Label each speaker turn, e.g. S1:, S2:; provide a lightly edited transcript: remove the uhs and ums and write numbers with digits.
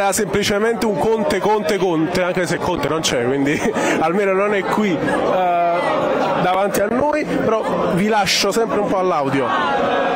S1: era semplicemente un Conte, anche se Conte non c'è, quindi almeno non è qui davanti a noi, però vi lascio sempre un po' all'audio.